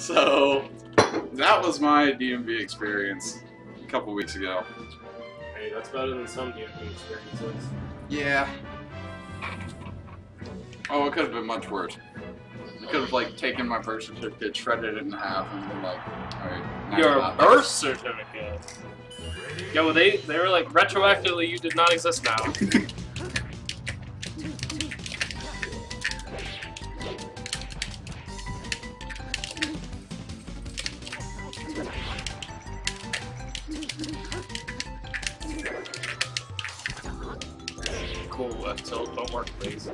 So that was my DMV experience a couple weeks ago. Hey, that's better than some DMV experiences. Yeah. Oh, it could have been much worse. I could have like taken my birth certificate, shredded it in half, and been like, alright. now Your you're birth certificate. Yeah, well they were like retroactively you did not exist now. Cool, left tilt, don't work please.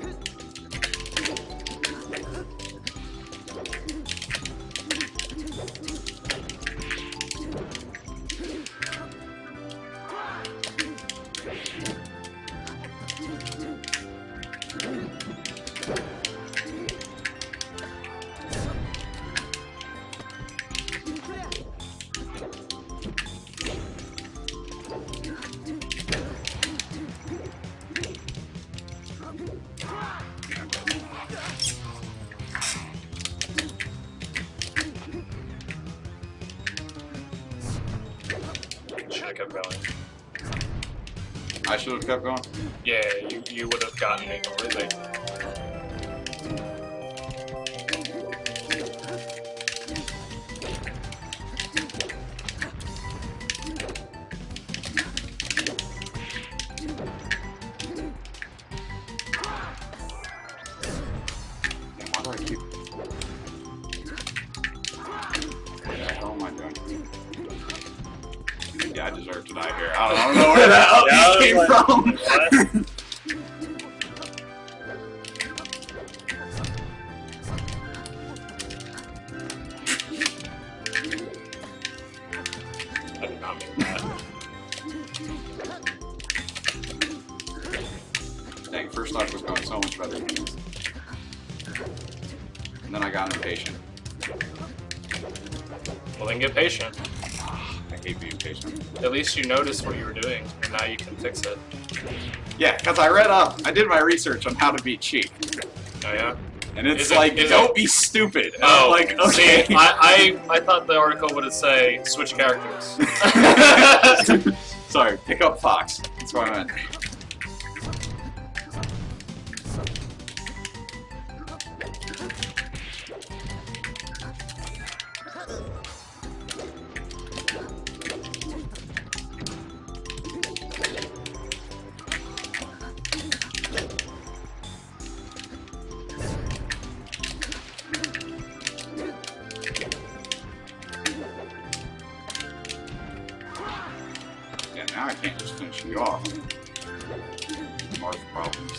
Should have kept going. I should have kept going. Yeah, you would have gotten me completely. Why do I keep... What the hell am I doing? Yeah, I deserve to die here. I don't know where that upbeat came from. I did not mean that. Dang, first off was going so much better than this. And then I got impatient. Well then get patient. I hate being patient. At least you noticed what you were doing, and now you can fix it. Yeah, because I read up. I did my research on how to beat Cheek. Oh yeah? And it's Is it- like, is don't it- be stupid. And Oh, I'm like, okay. See, I thought the article would say switch characters. Sorry, pick up Fox. That's what I meant. Yeah, now I can't just finish you off. More problems.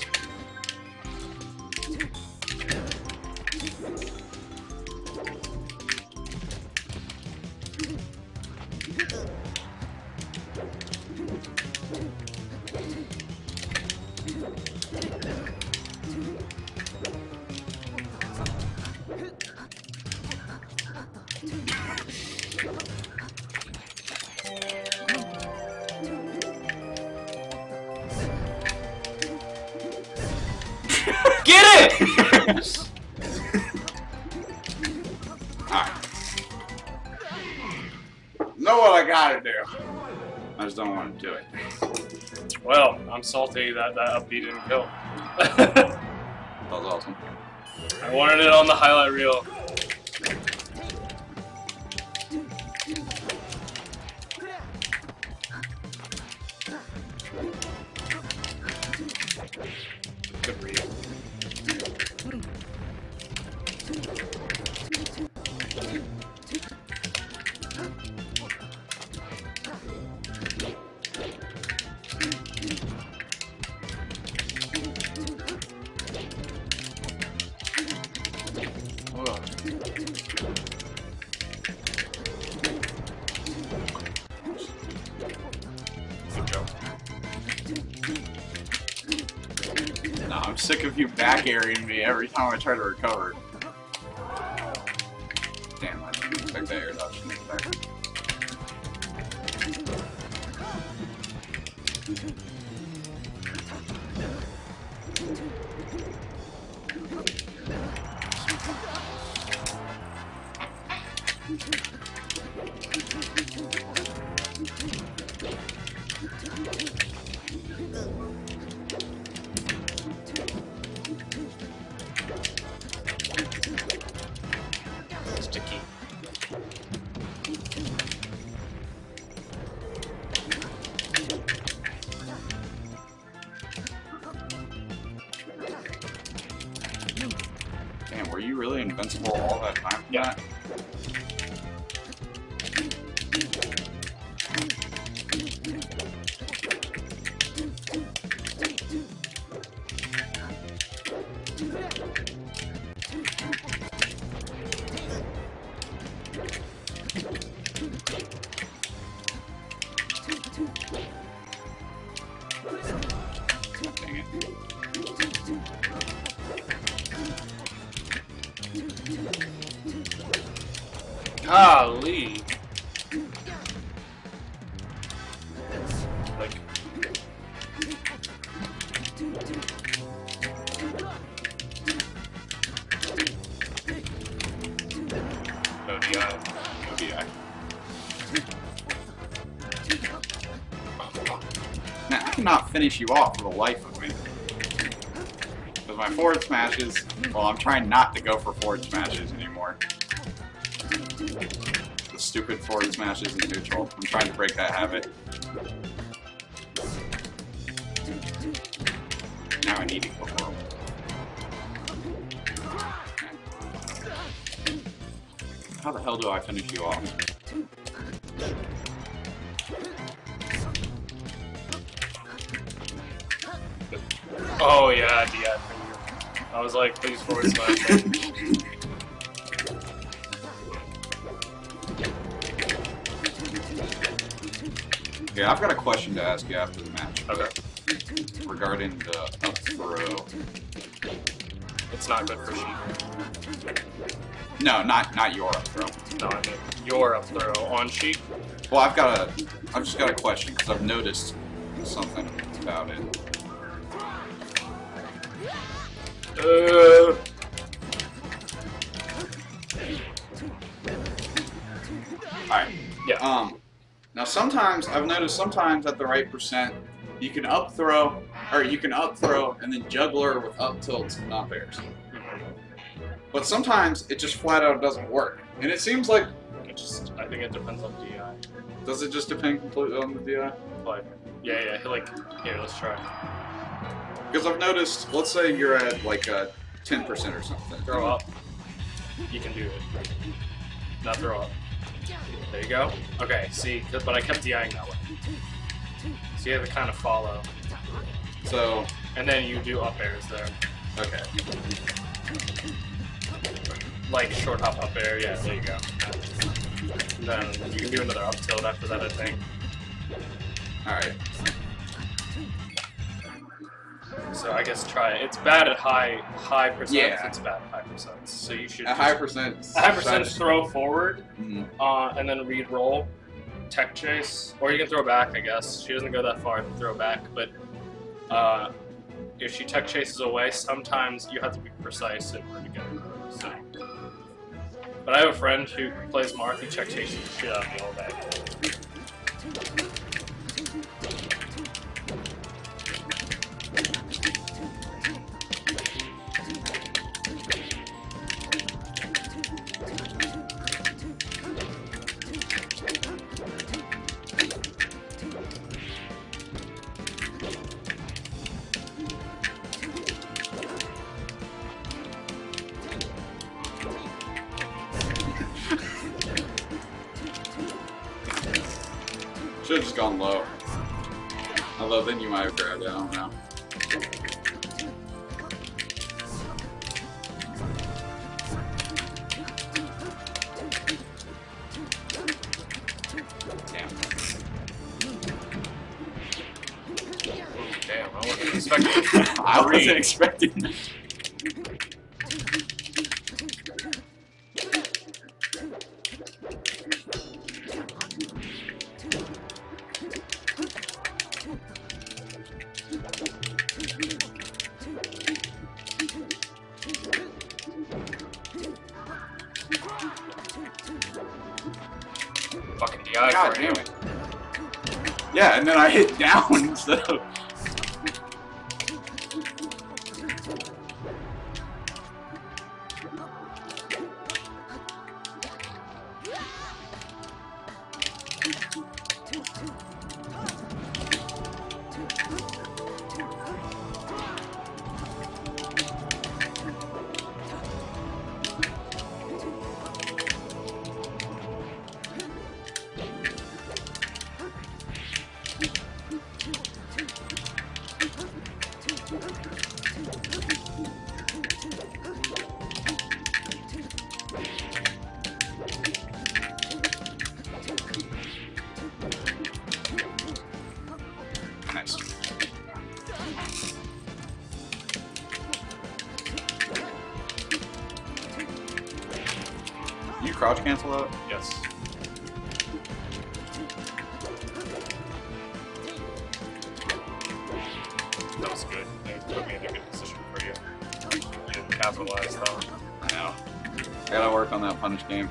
Get it! Alright. Know what I gotta do. I just don't want to do it. Well, I'm salty that that upbeat didn't kill. That was awesome. I wanted it on the highlight reel. Good read. Good job. No, I'm sick of you back airing me every time I try to recover. Damn, I didn't expect that air dodge to make it back. Sticky. Damn, were you really invincible all that time? Yeah. Dang it. Golly. Like. No DI. No DI. Man, I cannot finish you off for the life of me. Because my forward smashes, well, I'm trying not to go for forward smashes anymore. The stupid forward smashes in neutral. I'm trying to break that habit. Now I need to go for them. How the hell do I finish you off? Oh yeah, DI for you. I was like, please forward smash me. Okay, I've got a question to ask you after the match. Okay. Regarding the up throw. It's not good for Sheik. No, not your up throw. No, I mean your up throw on Sheik. Well, I've just got a question because I've noticed something about it. Alright. Yeah. Now sometimes, I've noticed sometimes at the right percent, you can up throw and then juggler with up tilts and up airs. But sometimes it just flat out doesn't work. And it seems like... I think it depends on DI. Does it just depend completely on the DI? Like, yeah, like, here, let's try. Because I've noticed, let's say you're at like a 10% or something. Throw up. You can do it. Now throw up. There you go. Okay, see, but I kept DIing that way. So you have to kind of follow. So... And then you do up airs there. Okay. Like short hop up air, yeah, there you go. And then you can do another up tilt after that, I think. Alright. So I guess try it. It's bad at high percent. Yeah. It's bad at high percent. So you should A high percent. a high percent throw forward, Mhm. and then read roll, tech chase, or you can throw back. I guess she doesn't go that far to throw back, but if she tech chases away, sometimes you have to be precise in order to get her. So. But I have a friend who plays Marth, he tech chases the shit out of me all day. Should have just gone low. Although then you might have grabbed it, I don't know. Damn, I wasn't expecting I wasn't expecting that. Fucking DI God for damn you. it. Yeah, and then I hit down instead of... Nice. You crouch cancel out? Yes. That was good. It put me in a good position for you. You didn't capitalize though. I know. I gotta work on that punish game.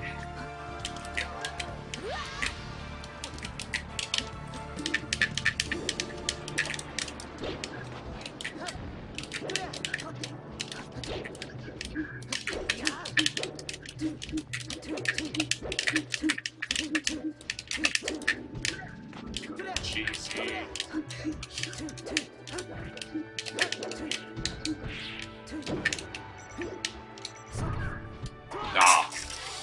Cheesy. Ah.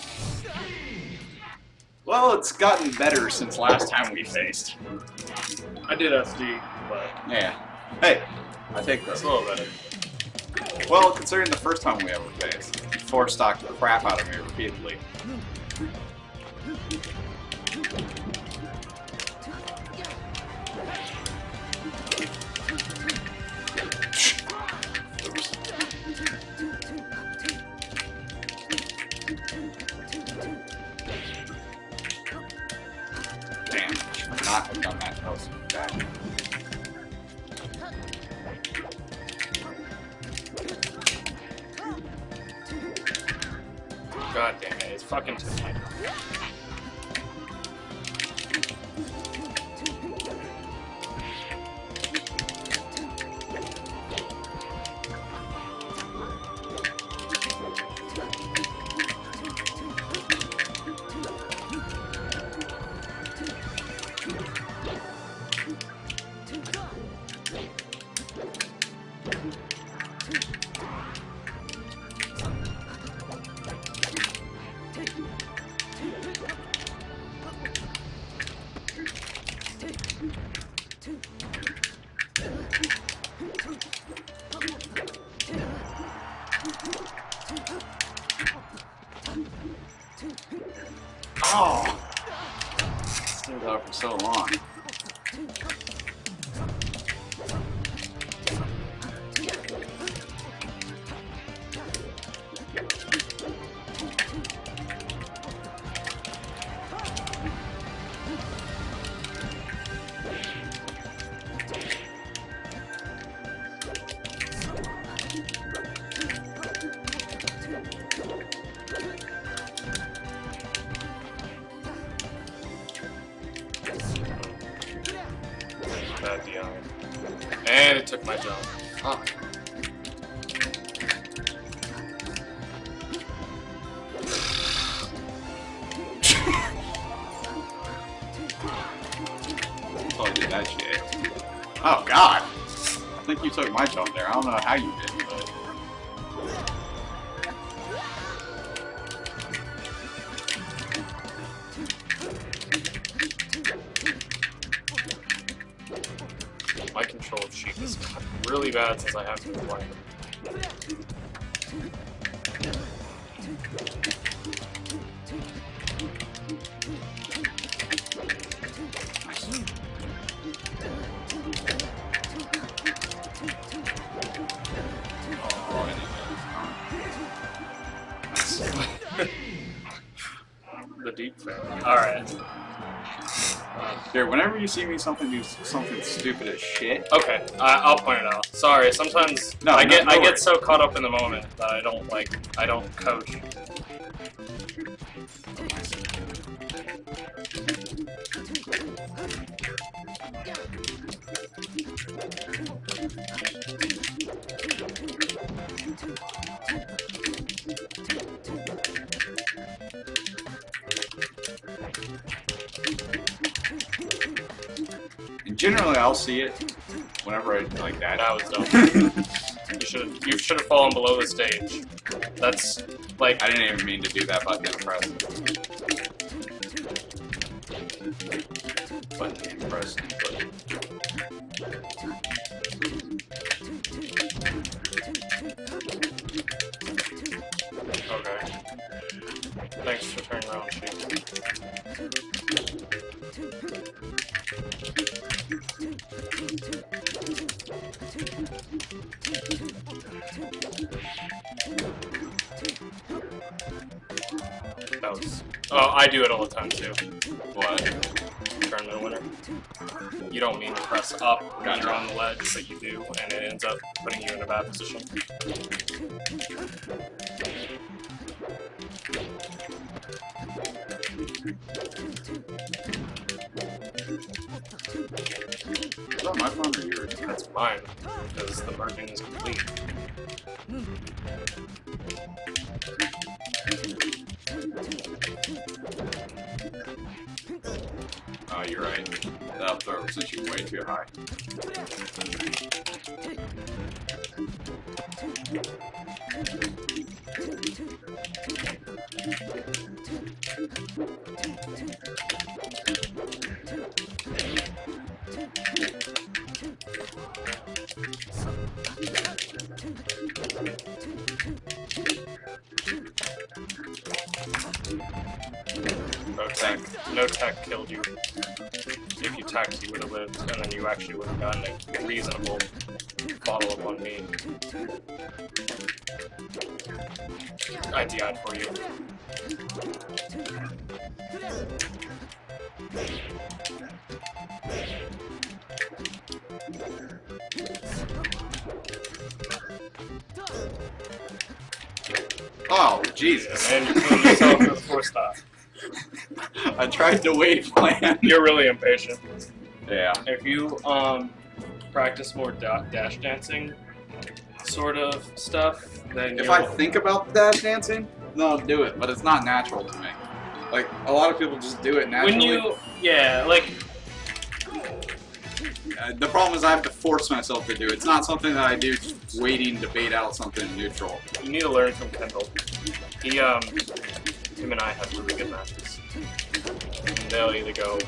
Well, it's gotten better since last time we faced. I did SD, but Yeah. Hey, I take it's this. a little better. Well, considering the first time we ever faced, you four-stocked the crap out of me repeatedly. Damn, I should not have done that. That was bad. God damn it, it's fucking tonight. Oh! Stayed out for so long. Bad DI. And it took my job. Fuck. Oh, I did that shit. Oh, God! I think you took my jump there. I don't know how you did, but... My control of Sheik has gotten really bad since I haven't been playing. The deep fan. Alright. Dude, whenever you see me do something stupid as shit... Okay, I'll point it out. Sorry, sometimes No, I no get worries. so caught up in the moment that I don't coach. And generally, I'll see it whenever I like that. That was dumb. You should have fallen below the stage. That's like I didn't even mean to do that button press. Button press. okay. Thanks for turning around, Sheik. That was. Oh, I do it all the time too. What? Tournament winner. You don't mean to press up when you're on the ledge, but you do, and it ends up putting you in a bad position. Is that my phone or yours? That's mine, because the merging is complete. Oh, you're right. That up throw was actually way too high. No tech killed you. If you teched, you would have lived, and then you actually would have gotten a reasonable follow-up on me. I DI'd for you. Oh, Jesus. And you killed yourself with a force stop. I tried to wave plan. You're really impatient. Yeah. If you practice more dash dancing sort of stuff, then If I think about the dash dancing, then I'll do it, but it's not natural to me. Like, a lot of people just do it naturally. The problem is I have to force myself to do it. It's not something that I do just waiting to bait out something neutral. You need to learn from Kendall. Him and I have really good matches. And they'll either go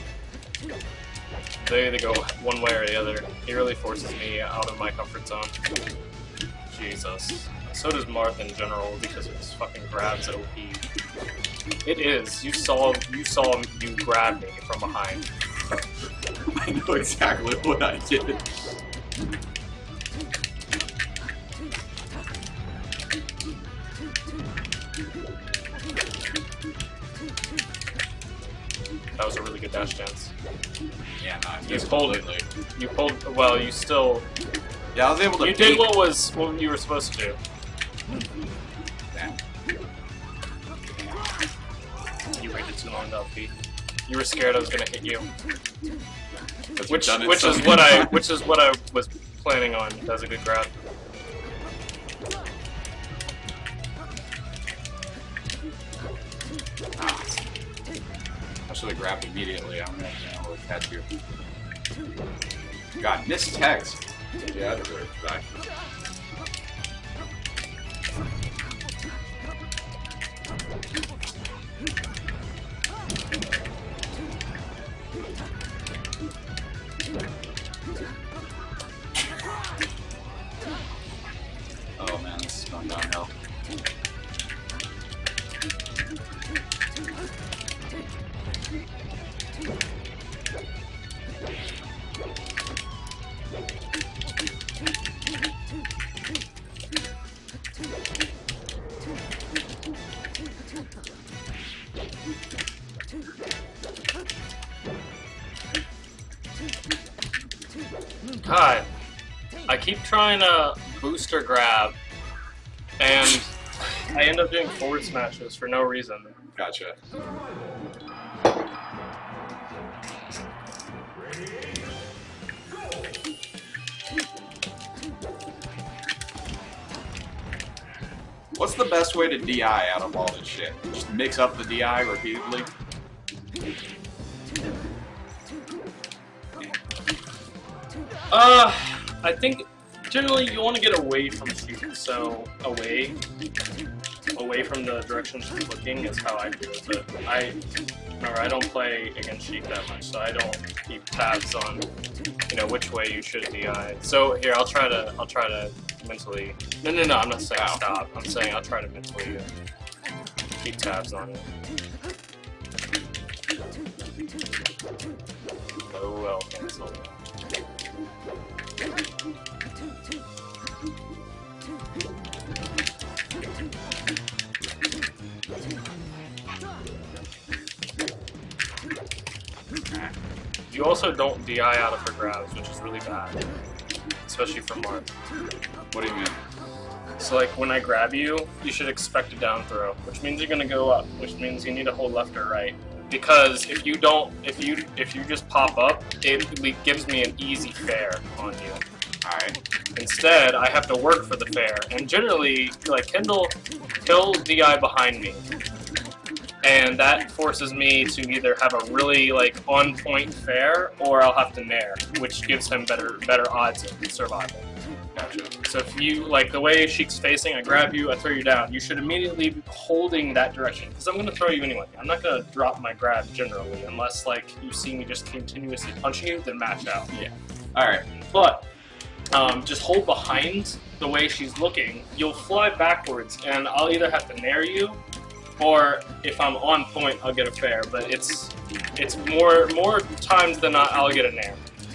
one way or the other. He really forces me out of my comfort zone. Jesus. So does Marth in general because of his fucking grabs OP. It is. You saw you grab me from behind. I know exactly what I did. That was a really good dash dance. Yeah, no, You pulled it. You pulled. Well, you still. Yeah, I was able to. You did what you were supposed to do. Damn. You waited too long to upbeat. You were scared I was gonna hit you. Which is what I was planning on. That was a good grab. Ah. I should have grabbed immediately. I'm gonna catch you. God, missed text. Yeah, that's right. Back. Oh man, this is going downhill. God, I keep trying to booster grab, and I end up doing forward smashes for no reason. Gotcha. What's the best way to DI out of all this shit? Just mix up the DI repeatedly? I think generally you want to get away from Sheik, so away from the direction she's looking is how I do it. But remember, I don't play against Sheik that much, so I don't keep tabs on, you know, which way you should DI. So here, I'll try to mentally. No, I'm not saying stop. I'm saying I'll try to mentally keep tabs on it. Oh well, cancel. You also don't DI out of her grabs, which is really bad, especially for Marth. What do you mean? So like when I grab you, you should expect a down throw, which means you're gonna go up, which means you need to hold left or right. Because if you don't, if you just pop up, it gives me an easy fair on you. Alright. Instead, I have to work for the fair, and generally, like Kendall, he'll DI behind me, and that forces me to either have a really like on-point fair, or I'll have to nair, which gives him better odds of survival. Gotcha. So if you, like the way Sheik's facing, I grab you, I throw you down, you should immediately be holding that direction, because I'm going to throw you anyway. I'm not going to drop my grab generally, unless like you see me just continuously punching you, then match out. Yeah. Alright. But just hold behind the way she's looking, you'll fly backwards, and I'll either have to nair you, or if I'm on point, I'll get a fair. But it's more times than not, I'll get a nair.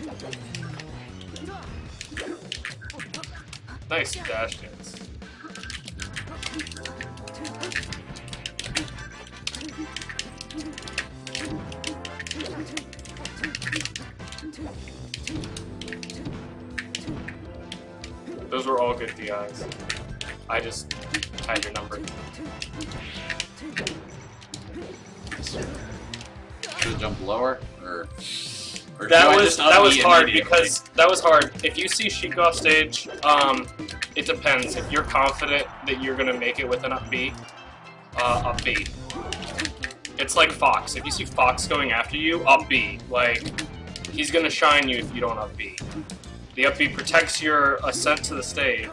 Nice dash dance. Those were all good DIs. I just had your number. Should have jumped lower, or that was hard because that was hard. If you see Sheik off stage, it depends. If you're confident that you're gonna make it with an up B, up B. It's like Fox. If you see Fox going after you, up B. Like he's gonna shine you if you don't up B. The up B protects your ascent to the stage.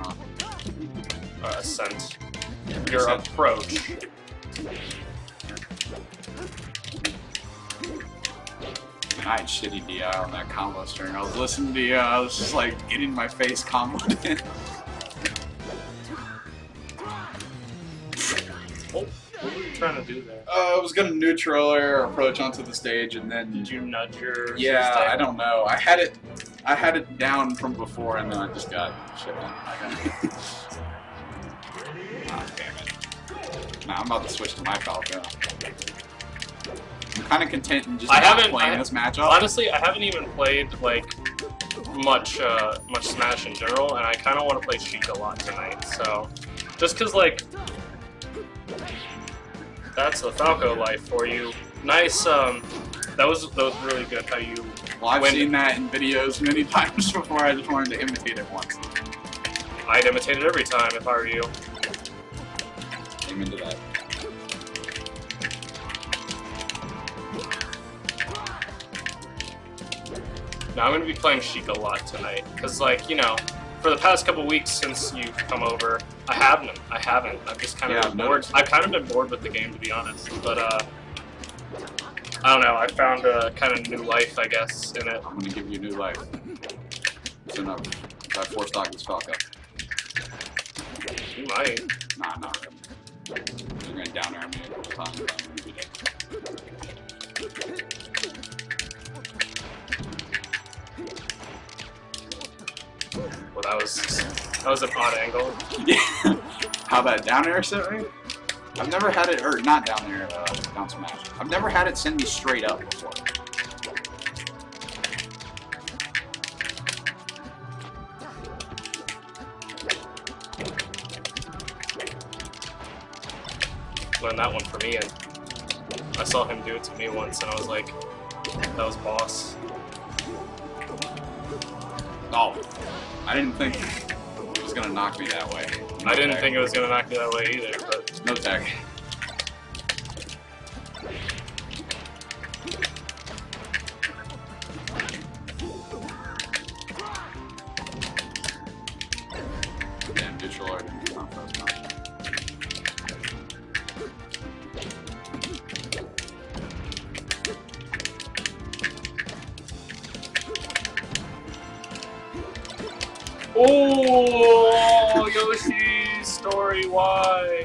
Ascent. Your approach. I had shitty DI on that combo string. I was listening to you, I was just like getting my face comboed in. Oh, what were you trying to do there? I was gonna neutral or approach onto the stage, and then Did you nudge your? yeah, I don't know. I had it down from before, and then I just got shit on. Ah, damn it. Nah, I'm about to switch to my Falco. I'm kind of content in just not playing this matchup. Honestly, I haven't even played like much Smash in general, and I kind of want to play Sheik a lot tonight. So, just cause like that's the Falco life for you. Nice. That was really good. How you? Well, I've seen that in videos many times before. I just wanted to imitate it once. I'd imitate it every time if I were you. Aim into that. Now I'm going to be playing Sheik a lot tonight, because like, you know, for the past couple weeks since you've come over, I haven't. I've just kind of been bored. I've kind of been bored with the game, to be honest, but I don't know, I found a kind of new life, I guess, in it. I'm going to give you new life. It's enough. I force stock this Falco. You might. Nah, not really. You're going to down air me a couple times, but I'm going to do that. Well, that was an odd angle. Yeah. How about down air sent me? I've never had it, or not down air, down smash. I've never had it send me straight up before. learned that one for me, and I saw him do it to me once, and I was like, that was boss. Oh, I didn't think it was gonna knock me that way. No I didn't tech. think it was gonna knock me that way either, but No tech. Damn, digital art. Not fast enough. oh, Yoshi's story. Why?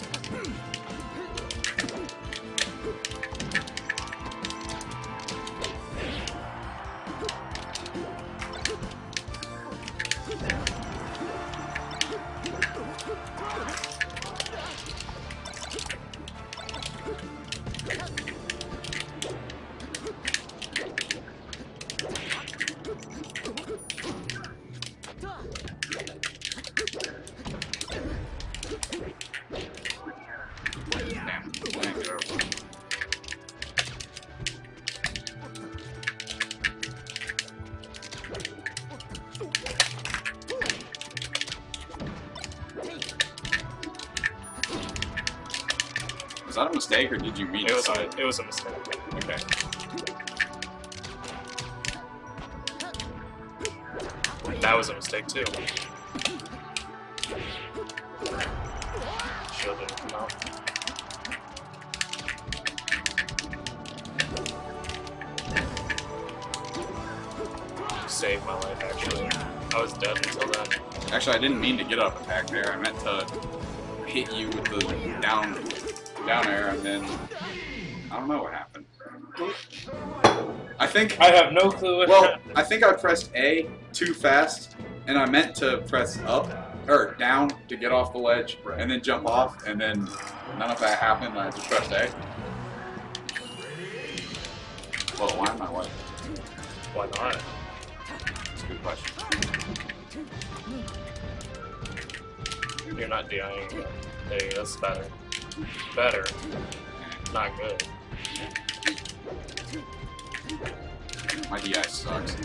Damn. Thank you. Was that a mistake, or did you read It was side? it was a mistake. Okay. That was a mistake too. Shield didn't come out. Saved my life, actually. I was dead until then. Actually, I didn't mean to get up attack there. I meant to hit you with the down air, and then I don't know what happened. I think. I have no clue what Well, happened. I think I pressed A too fast, and I meant to press up or down to get off the ledge, and then jump off, and then none of that happened. I just pressed A. Well, why am I white? Why not? That's a good question. You're not DIing. Hey, that's better. Better. Not good. My DI sucks.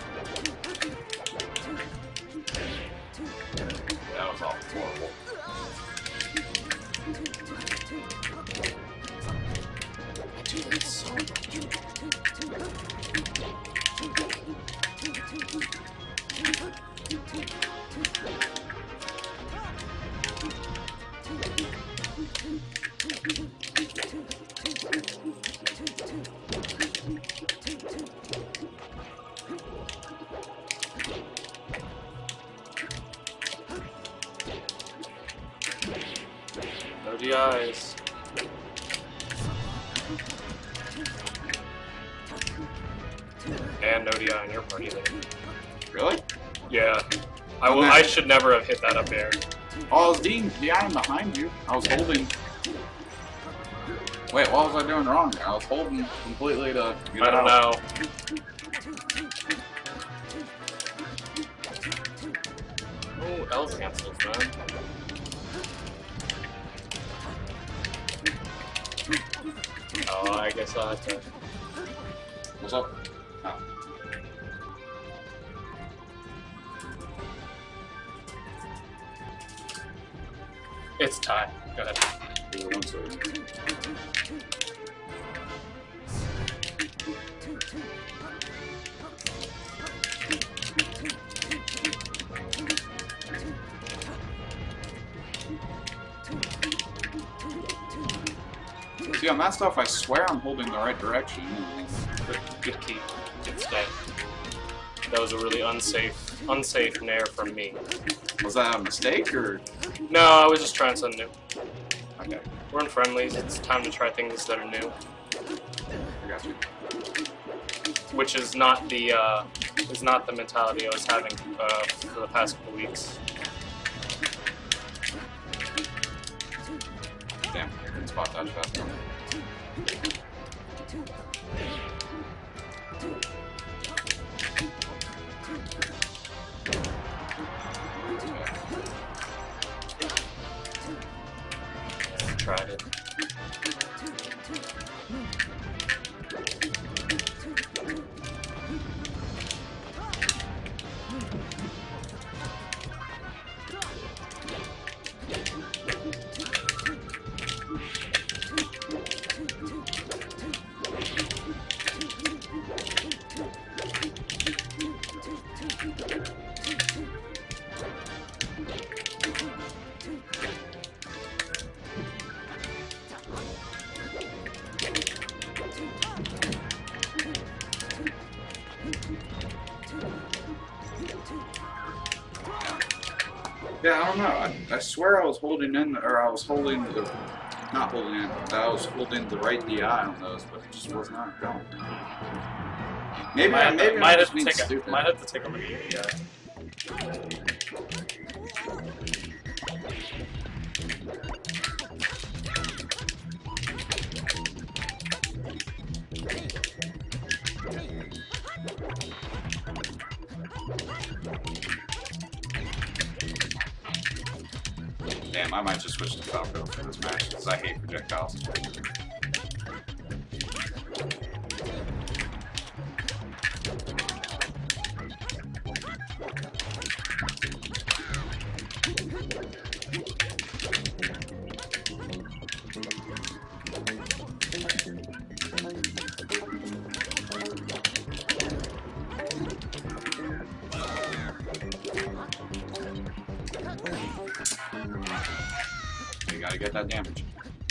That was all horrible. Dude, it's so no DIs. And no DI on your part either. Really? Yeah. I should never have hit that up air. Oh, I was DIing behind you. I was holding. Wait, what was I doing wrong? I was holding completely to get I don't out. know. Oh, L cancels, man. Oh, I guess I'll have to. What's up? Oh. It's time. Go ahead. There's one switch. See, on that stuff, I swear I'm holding the right direction. Good keep. It's dead. That was a really unsafe nair from me. Was that a mistake, or? No, I was just trying something new. Okay, We're in friendlies. It's time to try things that are new, I got you. which is not the mentality I was having for the past couple weeks. Damn, didn't spot that fast enough. Tried it. Yeah, I don't know. I swear I was holding in, or I was holding the, not holding in, I was holding the right DI on those, but it just was not going. Maybe I'm just being stupid. Might have to take a look at the Damn, I might just switch to Falco for this match, because I hate projectiles. You gotta get that damage.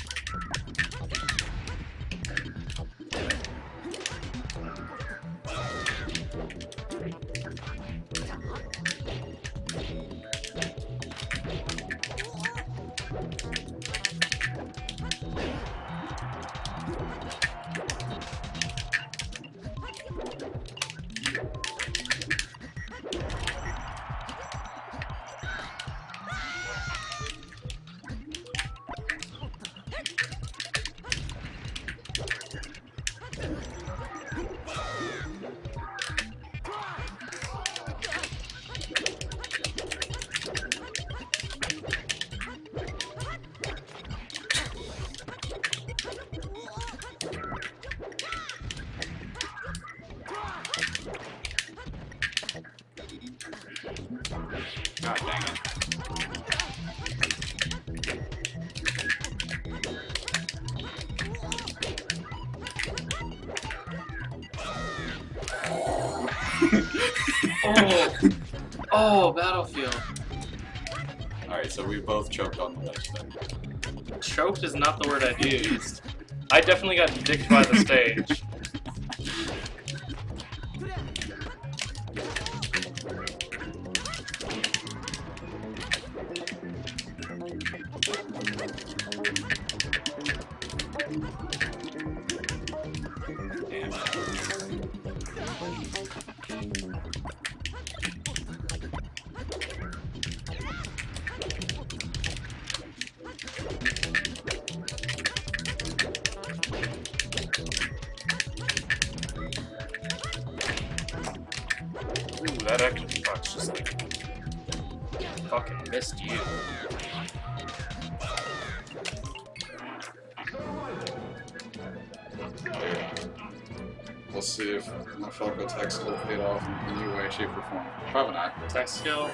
God dang it. Oh, Battlefield. Alright, so we both choked on the ledge then. Choked is not the word I used. I definitely got dicked by the stage. Ooh, that action shot's just like fucking missed you. We'll see if my Falco tech skill paid off in any way, shape, or form. Probably not. Tech skill.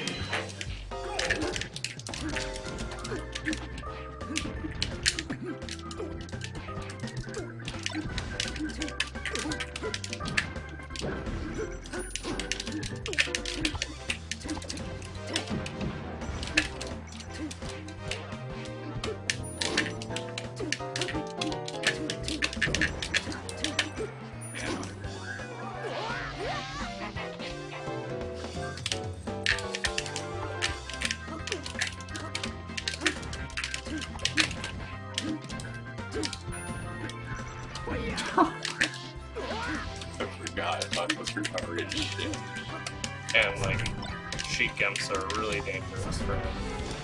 I thought it was recovery and shit. And like, sheet gimps are really dangerous for him.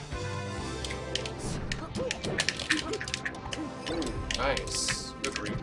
Ooh, nice. Good read.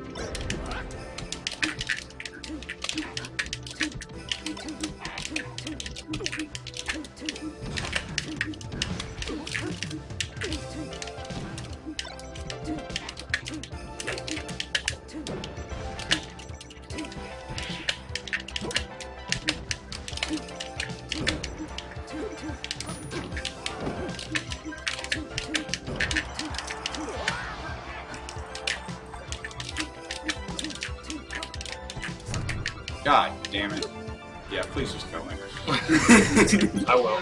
God damn it. Yeah, please just go in. I will.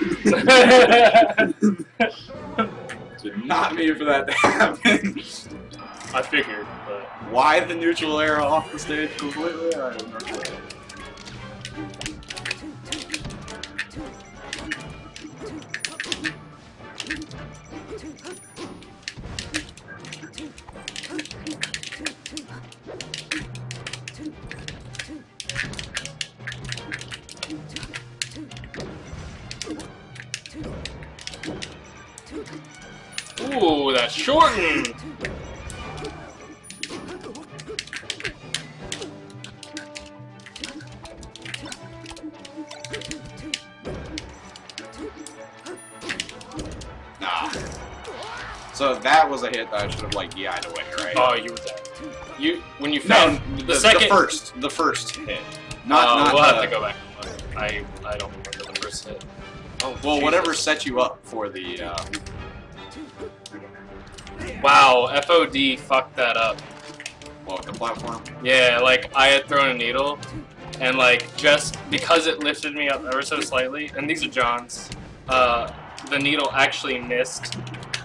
Did not mean for that to happen. I figured, but... Why the neutral air off the stage completely? I have no clue. that's shortened! Nah. So that was a hit that I should have like DI'd away, right? Oh, you were dead. When you No, found the second the first hit. Not we'll have to go back and look. I don't remember the first hit. Oh, well, Jesus. whatever set you up for the. Wow, FOD fucked that up. Well, the platform. Yeah, like I had thrown a needle, and like just because it lifted me up ever so slightly, and these are John's, the needle actually missed.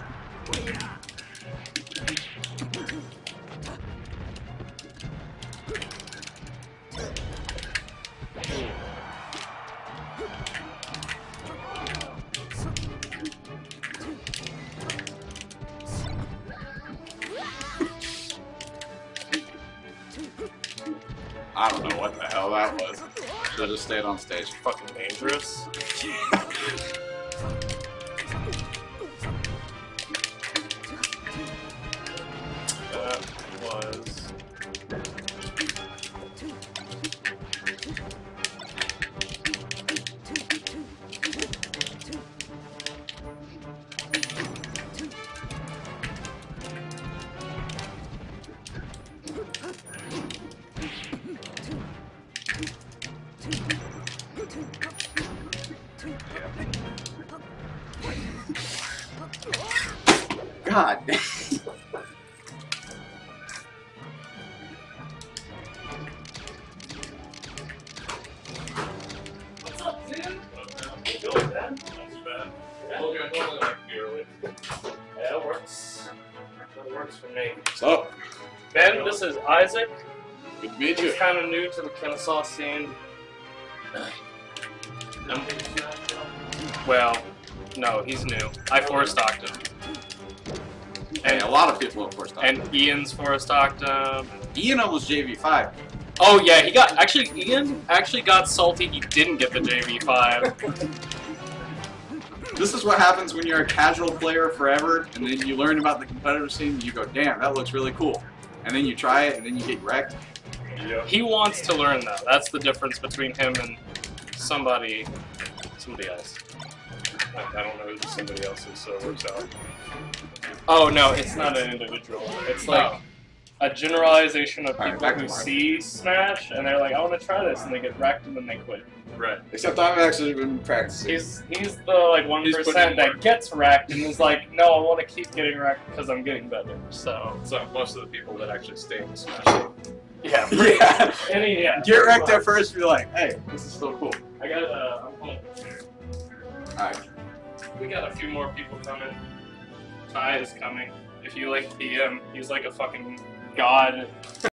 I don't know what the hell that was. Should have just stayed on stage. Fucking dangerous. That was... God. What's up, dude? Good, man. Not too bad. Yeah, normally like beer with. Yeah, it works. That works for me. What's up? Ben, this is Isaac. Good to meet you. He's kind of new to the Kennesaw scene. Well, no, he's new. I four-stocked him. Hey, a lot of people have forced on. And Ian's four-stocked him. Ian almost JV5. Oh yeah, he got, actually, Ian actually got salty he didn't get the JV5. This is what happens when you're a casual player forever, and then you learn about the competitive scene, and you go, damn, that looks really cool. And then you try it, and then you get wrecked. He wants to learn that. That's the difference between him and somebody else. I don't know who somebody else is, so it works out. Oh no, it's not an individual. It's like a generalization of people who see Smash and they're like, I want to try this, and they get wrecked and then they quit. Right. Except I've actually been practicing. He's the like 1% that gets wrecked and is like, no, I want to keep getting wrecked because I'm getting better. So most of the people that actually stay in the Smash. yeah, yeah. Get wrecked at first, be like, hey, this is still cool. I got I'm home. Alright. We got a few more people coming. Ty is coming. If you like PM, he's like a fucking god.